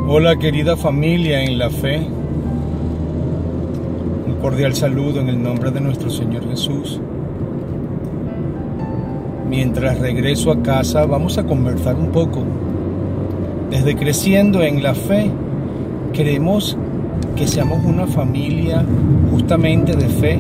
Hola querida familia en la fe, un cordial saludo en el nombre de nuestro Señor Jesús. Mientras regreso a casa vamos a conversar un poco. Desde Creciendo en la Fe queremos que seamos una familia justamente de fe,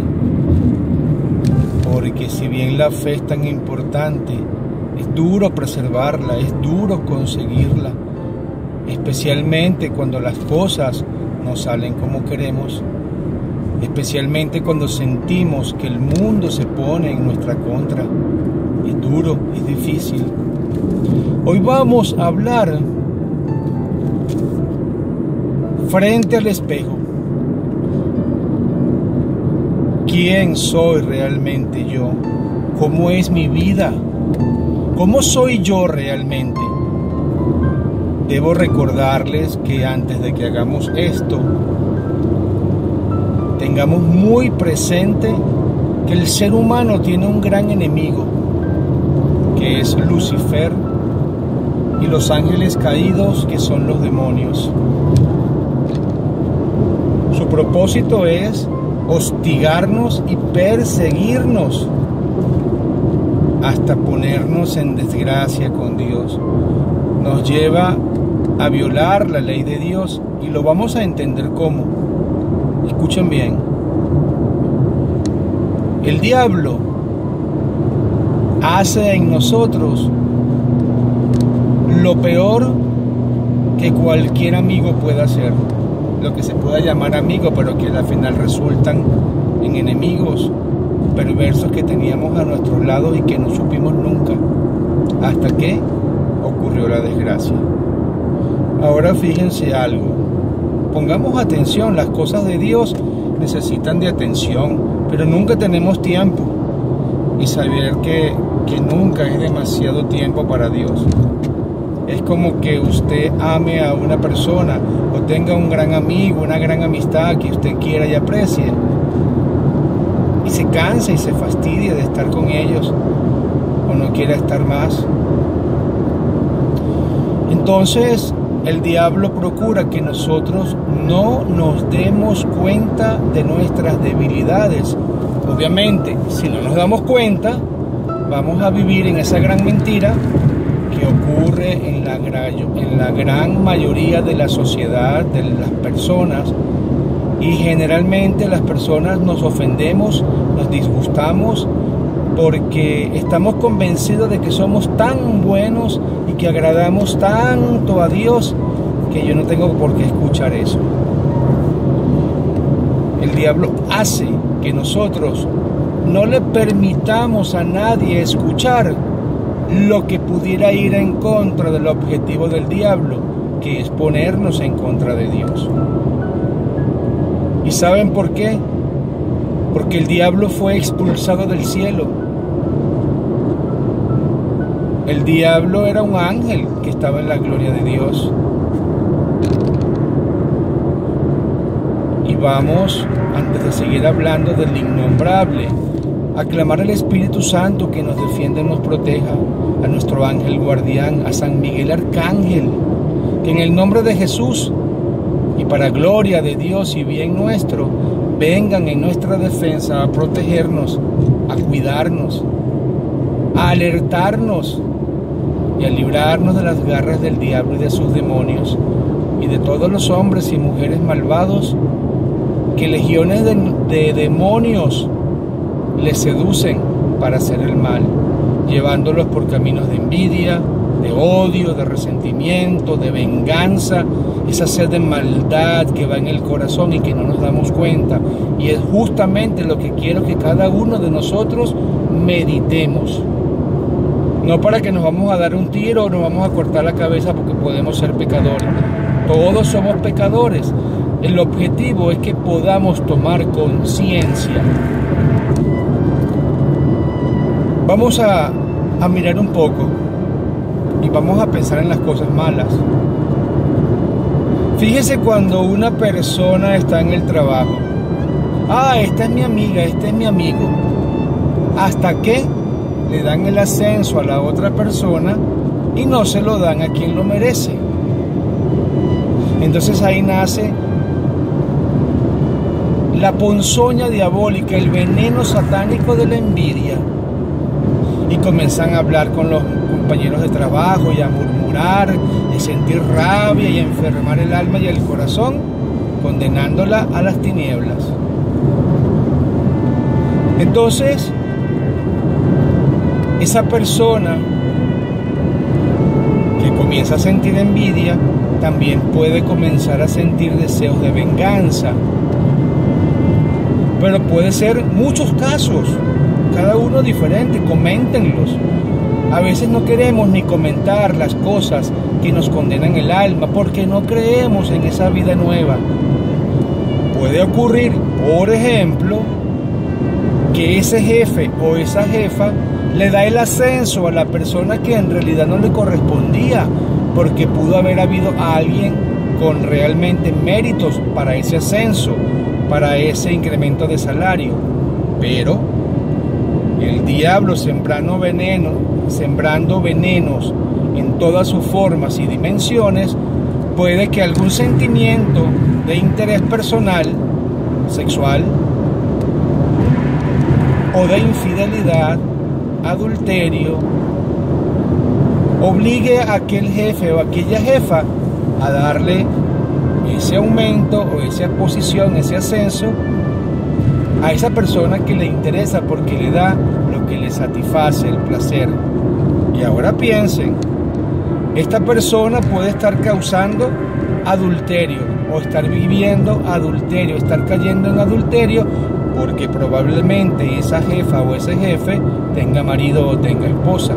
porque si bien la fe es tan importante, es duro preservarla, es duro conseguirla, especialmente cuando las cosas no salen como queremos, especialmente cuando sentimos que el mundo se pone en nuestra contra. Es duro, es difícil. Hoy vamos a hablar frente al espejo. ¿Quién soy realmente yo? ¿Cómo es mi vida? ¿Cómo soy yo realmente? Debo recordarles que antes de que hagamos esto, tengamos muy presente que el ser humano tiene un gran enemigo, que es Lucifer, y los ángeles caídos, que son los demonios. Su propósito es hostigarnos y perseguirnos hasta ponernos en desgracia con Dios. Nos lleva a violar la ley de Dios, y lo vamos a entender cómo. Escuchen bien. El diablo hace en nosotros lo peor que cualquier amigo pueda hacer, lo que se pueda llamar amigo, pero que al final resultan en enemigos perversos que teníamos a nuestros lados y que no supimos nunca, hasta que ocurrió la desgracia. Ahora fíjense algo, pongamos atención. Las cosas de Dios necesitan de atención, pero nunca tenemos tiempo, y saber que nunca es demasiado tiempo para Dios. Es como que usted ame a una persona o tenga un gran amigo, una gran amistad que usted quiera y aprecie, y se cansa y se fastidia de estar con ellos, o no quiera estar más. Entonces el diablo procura que nosotros no nos demos cuenta de nuestras debilidades. Obviamente, si no nos damos cuenta, vamos a vivir en esa gran mentira que ocurre en la gran mayoría de la sociedad, de las personas, y generalmente las personas nos ofendemos, nos disgustamos, porque estamos convencidos de que somos tan buenos y que agradamos tanto a Dios, que yo no tengo por qué escuchar eso. El diablo hace que nosotros no le permitamos a nadie escuchar lo que pudiera ir en contra del objetivo del diablo, que es ponernos en contra de Dios. ¿Y saben por qué? Porque el diablo fue expulsado del cielo. El diablo era un ángel que estaba en la gloria de Dios. Y vamos, antes de seguir hablando del innombrable, a clamar al Espíritu Santo que nos defienda y nos proteja, a nuestro ángel guardián, a San Miguel Arcángel, que en el nombre de Jesús y para gloria de Dios y bien nuestro, vengan en nuestra defensa a protegernos, a cuidarnos, a alertarnos y a librarnos de las garras del diablo y de sus demonios, y de todos los hombres y mujeres malvados que legiones de demonios les seducen para hacer el mal, llevándolos por caminos de envidia, de odio, de resentimiento, de venganza, esa sed de maldad que va en el corazón y que no nos damos cuenta. Y es justamente lo que quiero que cada uno de nosotros meditemos. No para que nos vamos a dar un tiro o nos vamos a cortar la cabeza porque podemos ser pecadores. Todos somos pecadores. El objetivo es que podamos tomar conciencia. Vamos a mirar un poco y vamos a pensar en las cosas malas. Fíjese cuando una persona está en el trabajo. Esta es mi amiga, este es mi amigo. Hasta que le dan el ascenso a la otra persona y no se lo dan a quien lo merece. Entonces ahí nace la ponzoña diabólica, el veneno satánico de la envidia. Y comienzan a hablar con los compañeros de trabajo y a murmurar, y sentir rabia y a enfermar el alma y el corazón, condenándola a las tinieblas. Entonces, esa persona que comienza a sentir envidia, también puede comenzar a sentir deseos de venganza. Pero puede ser muchos casos, cada uno diferente, coméntenlos. A veces no queremos ni comentar las cosas que nos condenan el alma porque no creemos en esa vida nueva. Puede ocurrir, por ejemplo, que ese jefe o esa jefa le da el ascenso a la persona que en realidad no le correspondía, porque pudo haber habido a alguien con realmente méritos para ese ascenso, para ese incremento de salario. Pero el diablo sembrando venenos en todas sus formas y dimensiones, puede que algún sentimiento de interés personal, sexual, o de infidelidad, adulterio, obligue a aquel jefe o aquella jefa a darle ese aumento o esa posición, ese ascenso a esa persona que le interesa porque le da lo que le satisface, el placer. Y ahora piensen, esta persona puede estar causando adulterio o estar viviendo adulterio, estar cayendo en adulterio porque probablemente esa jefa o ese jefe tenga marido o tenga esposa.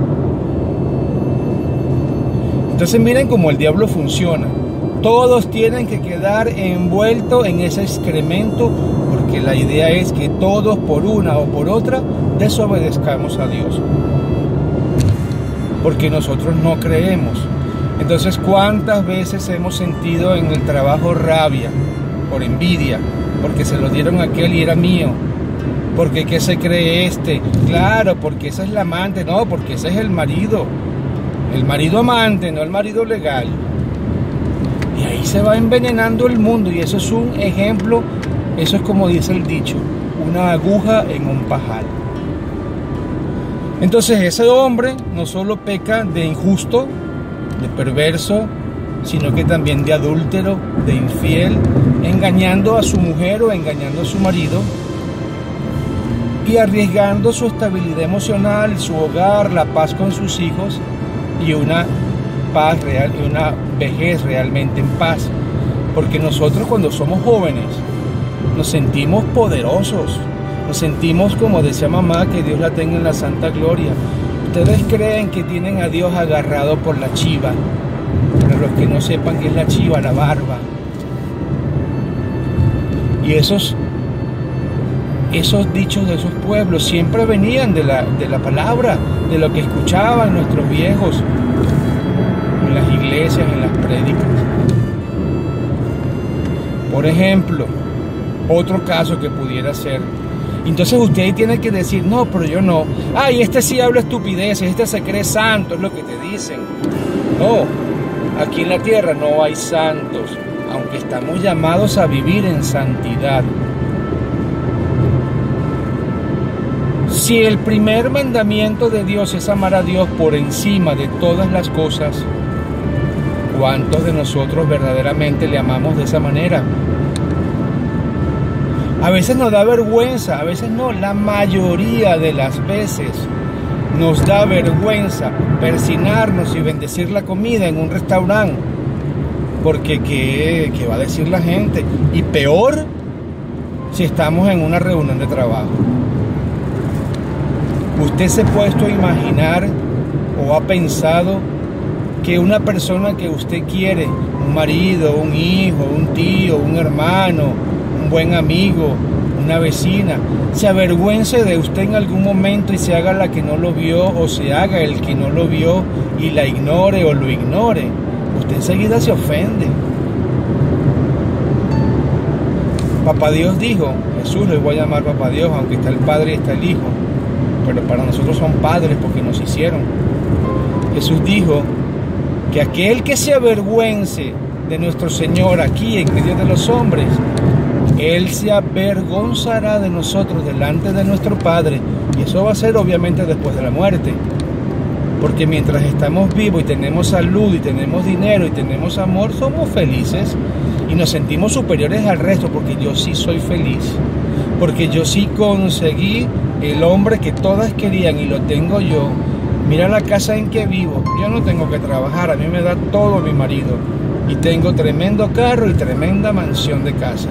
Entonces miren cómo el diablo funciona. Todos tienen que quedar envueltos en ese excremento porque la idea es que todos por una o por otra desobedezcamos a Dios. Porque nosotros no creemos. Entonces, ¿cuántas veces hemos sentido en el trabajo rabia por envidia? Porque se lo dieron a aquel y era mío. Porque ¿qué se cree este? Claro, porque esa es la amante. No, porque ese es el marido. El marido amante, no el marido legal. Y ahí se va envenenando el mundo. Y eso es un ejemplo, eso es como dice el dicho, una aguja en un pajal. Entonces ese hombre no solo peca de injusto, de perverso, sino que también de adúltero, de infiel, engañando a su mujer o engañando a su marido y arriesgando su estabilidad emocional, su hogar, la paz con sus hijos y una paz real y una vejez realmente en paz. Porque nosotros cuando somos jóvenes nos sentimos poderosos, nos sentimos, como decía mamá, que Dios la tenga en la santa gloria. Ustedes creen que tienen a Dios agarrado por la chiva. Para los que no sepan qué es la chiva, la barba. Y esos dichos de esos pueblos siempre venían de la palabra, de lo que escuchaban nuestros viejos en las iglesias, en las prédicas. Por ejemplo, otro caso que pudiera ser, entonces usted ahí tiene que decir, no, pero yo no. Ay, este sí habla estupideces, este se cree santo, es lo que te dicen. No, aquí en la tierra no hay santos, aunque estamos llamados a vivir en santidad. Si el primer mandamiento de Dios es amar a Dios por encima de todas las cosas, ¿cuántos de nosotros verdaderamente le amamos de esa manera? A veces nos da vergüenza, a veces no, la mayoría de las veces nos da vergüenza persinarnos y bendecir la comida en un restaurante. Porque ¿qué va a decir la gente? Y peor si estamos en una reunión de trabajo. ¿Usted se ha puesto a imaginar o ha pensado que una persona que usted quiere, un marido, un hijo, un tío, un hermano, un buen amigo, una vecina, se avergüence de usted en algún momento y se haga la que no lo vio o se haga el que no lo vio y la ignore o lo ignore? Usted enseguida se ofende. Papá Dios dijo, Jesús lo voy a llamar Papá Dios, aunque está el Padre y está el Hijo, pero para nosotros son padres porque nos hicieron. Jesús dijo que aquel que se avergüence de nuestro Señor aquí en medio de los hombres, Él se avergonzará de nosotros delante de nuestro Padre. Y eso va a ser obviamente después de la muerte. Porque mientras estamos vivos y tenemos salud y tenemos dinero y tenemos amor, somos felices y nos sentimos superiores al resto, porque yo sí soy feliz. Porque yo sí conseguí el hombre que todas querían y lo tengo yo. Mira la casa en que vivo. Yo no tengo que trabajar, a mí me da todo mi marido. Y tengo tremendo carro y tremenda mansión de casa.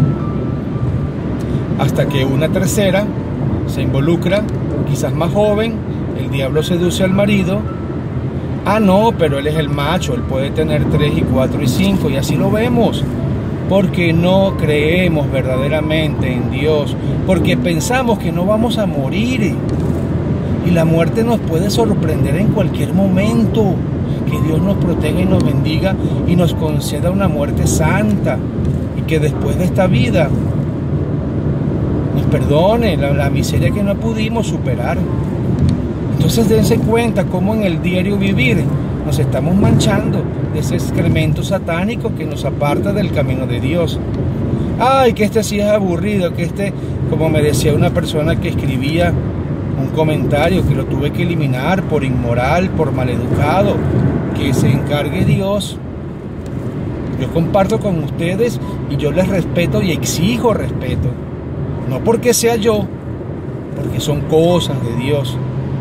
Hasta que una tercera se involucra, quizás más joven, el diablo seduce al marido. Ah, no, pero él es el macho, él puede tener 3 y 4 y 5, y así lo vemos. Porque no creemos verdaderamente en Dios, porque pensamos que no vamos a morir. Y la muerte nos puede sorprender en cualquier momento. Que Dios nos proteja y nos bendiga y nos conceda una muerte santa. Y que después de esta vida nos perdone la miseria que no pudimos superar. Entonces dense cuenta cómo en el diario vivir nos estamos manchando de ese excremento satánico que nos aparta del camino de Dios. Ay, que este sí es aburrido, que este, como me decía una persona que escribía un comentario, que lo tuve que eliminar por inmoral, por maleducado, que se encargue Dios. Yo comparto con ustedes y yo les respeto y exijo respeto. No porque sea yo, porque son cosas de Dios.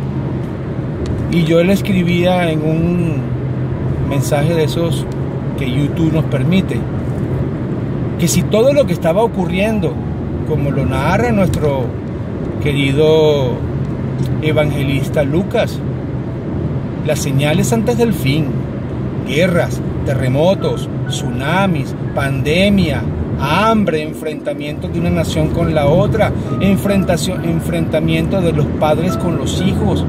Y yo le escribía en un mensaje de esos que YouTube nos permite, que si todo lo que estaba ocurriendo, como lo narra nuestro querido evangelista Lucas, las señales antes del fin, guerras, terremotos, tsunamis, pandemia, hambre, enfrentamiento de una nación con la otra, enfrentamiento de los padres con los hijos.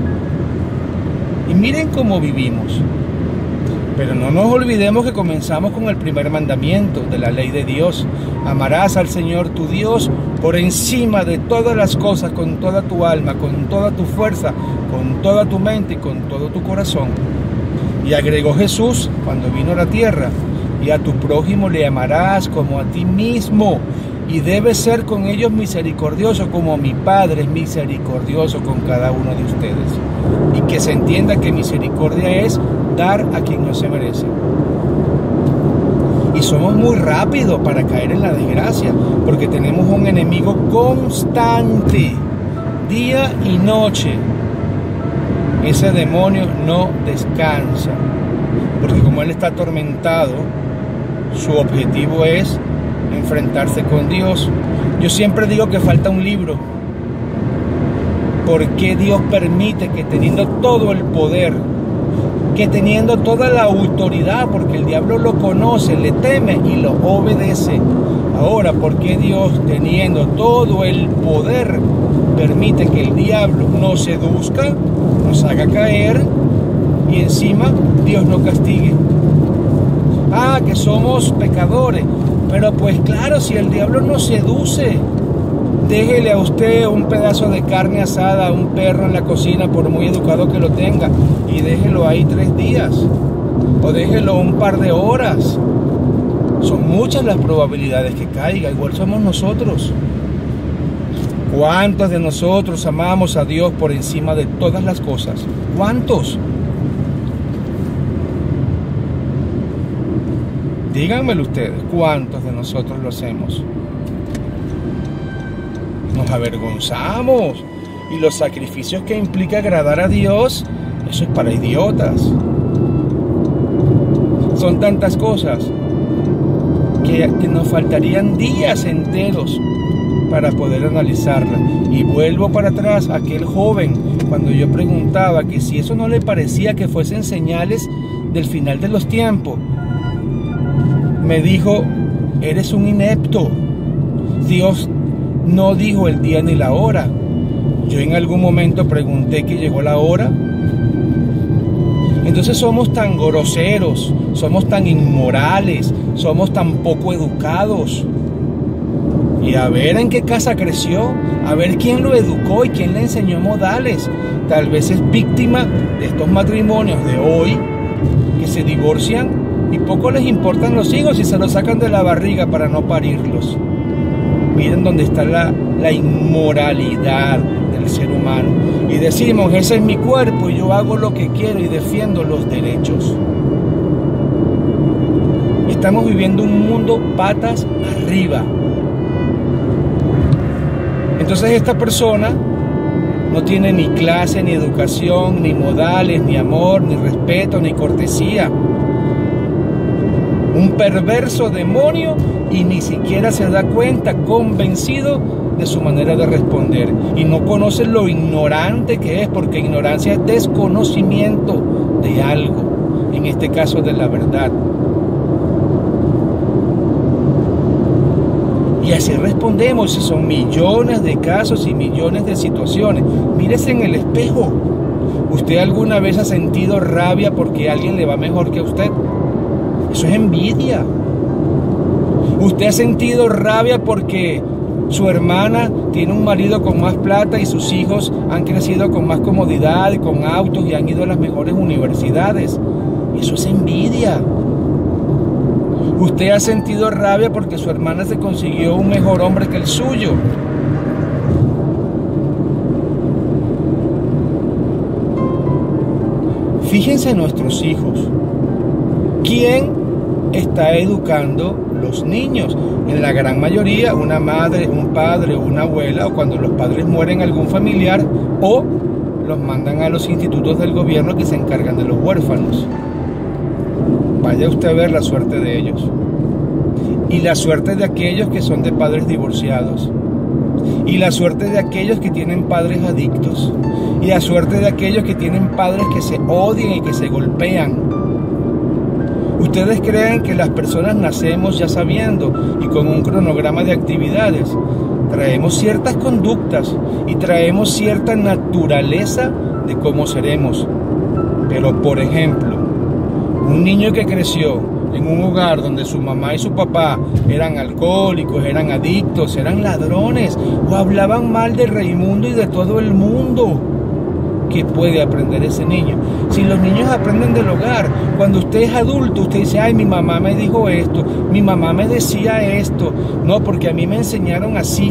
Y miren cómo vivimos. Pero no nos olvidemos que comenzamos con el primer mandamiento de la ley de Dios. Amarás al Señor tu Dios por encima de todas las cosas, con toda tu alma, con toda tu fuerza, con toda tu mente y con todo tu corazón. Y agregó Jesús cuando vino a la tierra: y a tu prójimo le amarás como a ti mismo. Y debes ser con ellos misericordioso, como mi Padre es misericordioso con cada uno de ustedes. Y que se entienda que misericordia es dar a quien no se merece. Y somos muy rápidos para caer en la desgracia, porque tenemos un enemigo constante, día y noche. Ese demonio no descansa, porque como él está atormentado, su objetivo es enfrentarse con Dios. Yo siempre digo que falta un libro. ¿Por qué Dios permite que, teniendo todo el poder, que teniendo toda la autoridad, porque el diablo lo conoce, le teme y lo obedece? Ahora, ¿por qué Dios, teniendo todo el poder, permite que el diablo nos seduzca, nos haga caer y encima Dios nos castigue? Ah, que somos pecadores. Pero pues claro, si el diablo nos seduce, déjele a usted un pedazo de carne asada a un perro en la cocina, por muy educado que lo tenga, y déjelo ahí 3 días, o déjelo un par de horas. Son muchas las probabilidades que caiga. Igual somos nosotros. ¿Cuántos de nosotros amamos a Dios por encima de todas las cosas? ¿Cuántos? Díganmelo ustedes, ¿cuántos de nosotros lo hacemos? Nos avergonzamos. Y los sacrificios que implica agradar a Dios, eso es para idiotas. Son tantas cosas que nos faltarían días enteros para poder analizarlas. Y vuelvo para atrás a aquel joven, cuando yo preguntaba que si eso no le parecía que fuesen señales del final de los tiempos. Me dijo: eres un inepto. Dios no dijo el día ni la hora. Yo en algún momento pregunté que llegó la hora. Entonces somos tan groseros, somos tan inmorales, somos tan poco educados. Y a ver en qué casa creció, a ver quién lo educó y quién le enseñó modales. Tal vez es víctima de estos matrimonios de hoy que se divorcian Y poco les importan los hijos si se los sacan de la barriga para no parirlos. Miren dónde está la inmoralidad del ser humano. Y decimos, ese es mi cuerpo y yo hago lo que quiero y defiendo los derechos. Estamos viviendo un mundo patas arriba. Entonces esta persona no tiene ni clase, ni educación, ni modales, ni amor, ni respeto, ni cortesía. Un perverso demonio y ni siquiera se da cuenta, convencido de su manera de responder. Y no conoce lo ignorante que es, porque ignorancia es desconocimiento de algo, en este caso de la verdad. Y así respondemos, si son millones de casos y millones de situaciones. Mírese en el espejo. ¿Usted alguna vez ha sentido rabia porque a alguien le va mejor que a usted? Eso es envidia. ¿Usted ha sentido rabia porque su hermana tiene un marido con más plata y sus hijos han crecido con más comodidad y con autos y han ido a las mejores universidades? Eso es envidia. ¿Usted ha sentido rabia porque su hermana se consiguió un mejor hombre que el suyo? Fíjense en nuestros hijos. ¿Quién está educando los niños? En la gran mayoría, una madre, un padre, una abuela, o cuando los padres mueren algún familiar, o los mandan a los institutos del gobierno que se encargan de los huérfanos. Vaya usted a ver la suerte de ellos. Y la suerte de aquellos que son de padres divorciados. Y la suerte de aquellos que tienen padres adictos. Y la suerte de aquellos que tienen padres que se odian y que se golpean. ¿Ustedes creen que las personas nacemos ya sabiendo y con un cronograma de actividades? Traemos ciertas conductas y traemos cierta naturaleza de cómo seremos. Pero, por ejemplo, un niño que creció en un hogar donde su mamá y su papá eran alcohólicos, eran adictos, eran ladrones o hablaban mal de Raimundo y de todo el mundo, ¿qué puede aprender ese niño? Si los niños aprenden del hogar, cuando usted es adulto, usted dice, ay, mi mamá me dijo esto, mi mamá me decía esto, no, porque a mí me enseñaron así.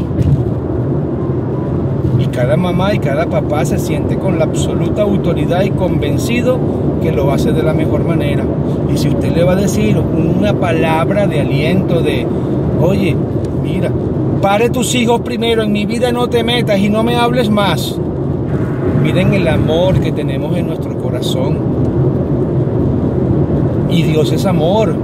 Y cada mamá y cada papá se siente con la absoluta autoridad y convencido que lo hace de la mejor manera. Y si usted le va a decir una palabra de aliento de, oye, mira, pare tus hijos primero, en mi vida no te metas y no me hables más. Miren el amor que tenemos en nuestro corazón. Y Dios es amor.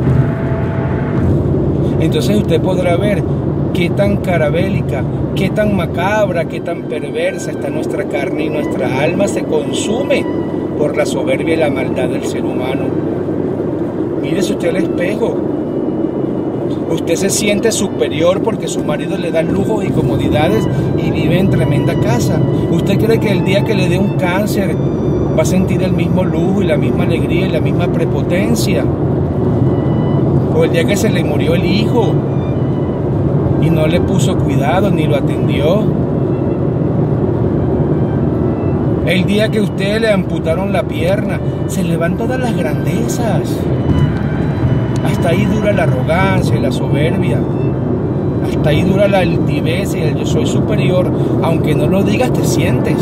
Entonces usted podrá ver qué tan carabélica, qué tan macabra, qué tan perversa está nuestra carne y nuestra alma se consume por la soberbia y la maldad del ser humano. Mírese usted al espejo. Usted se siente superior porque su marido le da lujos y comodidades y vive en tremenda casa. ¿Usted cree que el día que le dé un cáncer va a sentir el mismo lujo y la misma alegría y la misma prepotencia? O el día que se le murió el hijo y no le puso cuidado ni lo atendió. El día que usted le amputaron la pierna, se le van todas las grandezas. Hasta ahí dura la arrogancia y la soberbia. Hasta ahí dura la altivez y el yo soy superior. Aunque no lo digas, te sientes.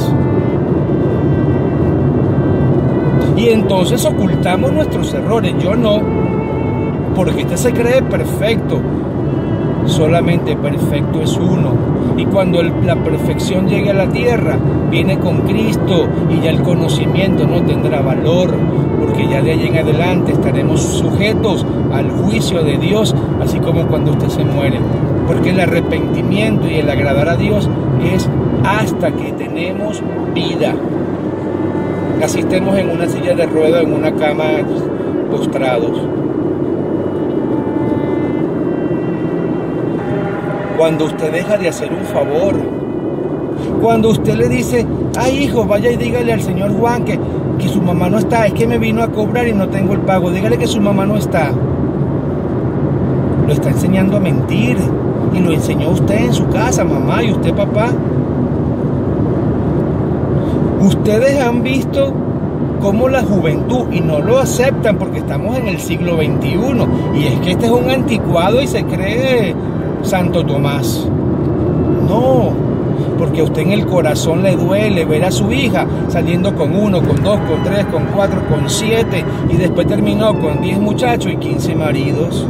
Y entonces ocultamos nuestros errores. Yo no. Porque usted se cree perfecto. Solamente perfecto es uno. Y cuando la perfección llegue a la tierra, viene con Cristo y ya el conocimiento no tendrá valor, porque ya de ahí en adelante estaremos sujetos al juicio de Dios, así como cuando usted se muere. Porque el arrepentimiento y el agradar a Dios es hasta que tenemos vida. Así estemos en una silla de ruedas, en una cama, postrados. Cuando usted deja de hacer un favor, cuando usted le dice, ay hijo, vaya y dígale al señor Juan que su mamá no está, es que me vino a cobrar y no tengo el pago, dígale que su mamá no está. Lo está enseñando a mentir y lo enseñó usted en su casa, mamá, y usted, papá. Ustedes han visto cómo la juventud, y no lo aceptan porque estamos en el siglo XXI, y es que este es un anticuado y se cree Santo Tomás. No, porque a usted en el corazón le duele ver a su hija saliendo con 1, con 2, con 3, con 4, con 7, y después terminó con 10 muchachos y 15 maridos.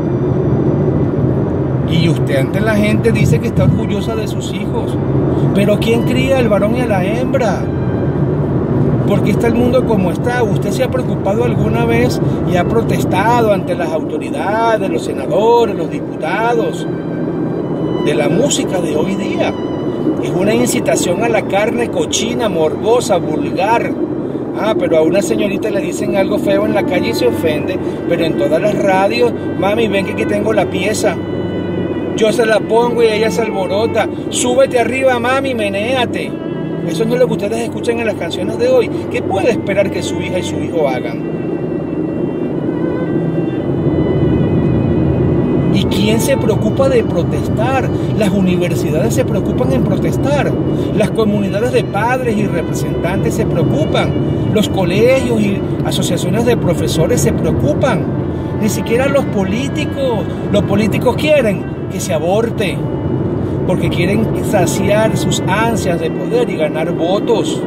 Y usted ante la gente dice que está orgullosa de sus hijos. Pero ¿quién cría al varón y a la hembra? ¿Por qué está el mundo como está? ¿Usted se ha preocupado alguna vez y ha protestado ante las autoridades, los senadores, los diputados, de la música de hoy día? Es una incitación a la carne cochina, morbosa, vulgar. Pero a una señorita le dicen algo feo en la calle y se ofende. Pero en todas las radios, mami, ven que aquí tengo la pieza. Yo se la pongo y ella se alborota. Súbete arriba, mami, menéate. Eso no es lo que ustedes escuchan en las canciones de hoy. ¿Qué puede esperar que su hija y su hijo hagan? ¿Y quién se preocupa de protestar? Las universidades se preocupan en protestar. Las comunidades de padres y representantes se preocupan. Los colegios y asociaciones de profesores se preocupan. Ni siquiera los políticos. Los políticos quieren que se aborte, porque quieren saciar sus ansias de poder y ganar votos.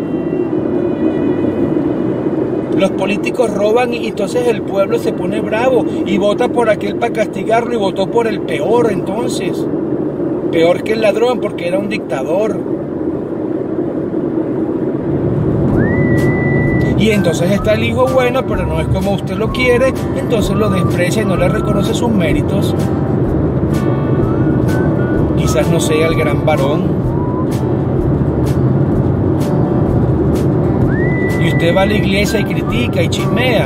Los políticos roban y entonces el pueblo se pone bravo y vota por aquel para castigarlo y votó por el peor entonces. Peor que el ladrón porque era un dictador. Y entonces está el hijo bueno, pero no es como usted lo quiere, entonces lo desprecia y no le reconoce sus méritos. Quizás no sea el gran varón. Y usted va a la iglesia y critica y chismea.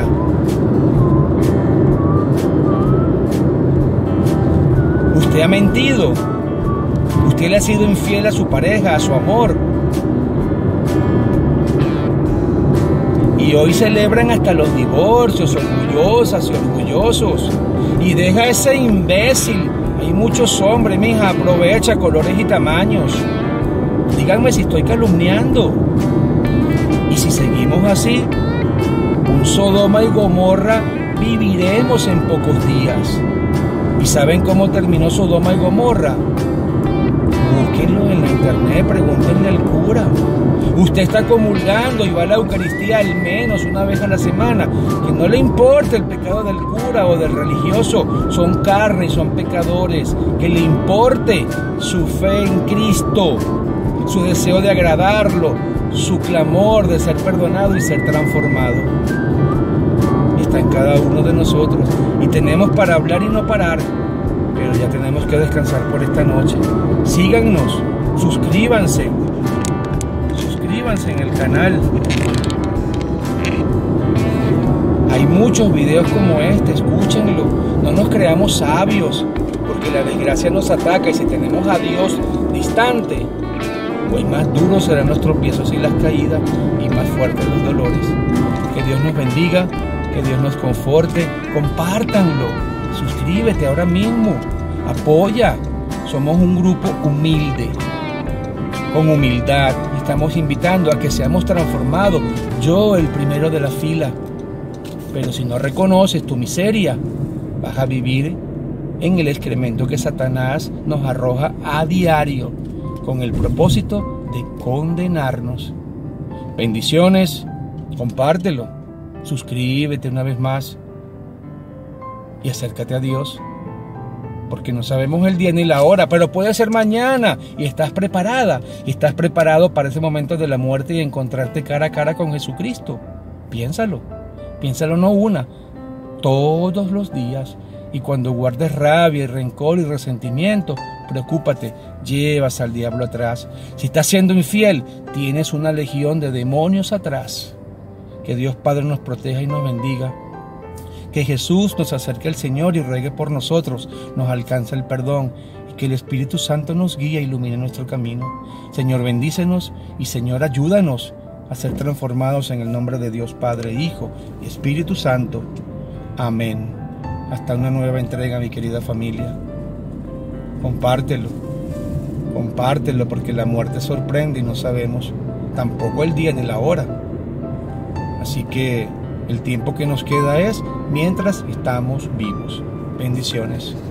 Usted ha mentido. Usted le ha sido infiel a su pareja, a su amor. Y hoy celebran hasta los divorcios, orgullosas y orgullosos. Y deja a ese imbécil. Hay muchos hombres, mija, aprovecha colores y tamaños. Díganme si estoy calumniando. Y si seguimos así, un Sodoma y Gomorra viviremos en pocos días. ¿Y saben cómo terminó Sodoma y Gomorra? Búsquenlo en la internet, pregúntenle al cura. Usted está comulgando y va a la Eucaristía al menos una vez a la semana. Que no le importe el pecado del cura o del religioso. Son carne y son pecadores. Que le importe su fe en Cristo, su deseo de agradarlo, su clamor de ser perdonado y ser transformado. Está en cada uno de nosotros. Y tenemos para hablar y no parar. Pero ya tenemos que descansar por esta noche. Síganos, suscríbanse en el canal. Hay muchos videos como este, escúchenlo. No nos creamos sabios, porque la desgracia nos ataca y si tenemos a Dios distante, pues más duros serán los tropiezos y las caídas y más fuertes los dolores. Que Dios nos bendiga, que Dios nos conforte. Compártanlo, suscríbete ahora mismo, apoya. Somos un grupo humilde, con humildad. Estamos invitando a que seamos transformados, yo el primero de la fila. Pero si no reconoces tu miseria, vas a vivir en el excremento que Satanás nos arroja a diario, con el propósito de condenarnos. Bendiciones, compártelo, suscríbete una vez más y acércate a Dios. Porque no sabemos el día ni la hora, pero puede ser mañana y estás preparada, y estás preparado para ese momento de la muerte y encontrarte cara a cara con Jesucristo. Piénsalo no una, todos los días. Y cuando guardes rabia y rencor y resentimiento, preocúpate, llevas al diablo atrás. Si estás siendo infiel, tienes una legión de demonios atrás. Que Dios Padre nos proteja y nos bendiga. Que Jesús nos acerque al Señor y ruegue por nosotros, nos alcance el perdón y que el Espíritu Santo nos guíe e ilumine nuestro camino. Señor, bendícenos y Señor, ayúdanos a ser transformados en el nombre de Dios Padre, Hijo y Espíritu Santo. Amén. Hasta una nueva entrega, mi querida familia. Compártelo porque la muerte sorprende y no sabemos tampoco el día ni la hora. Así que el tiempo que nos queda es mientras estamos vivos. Bendiciones.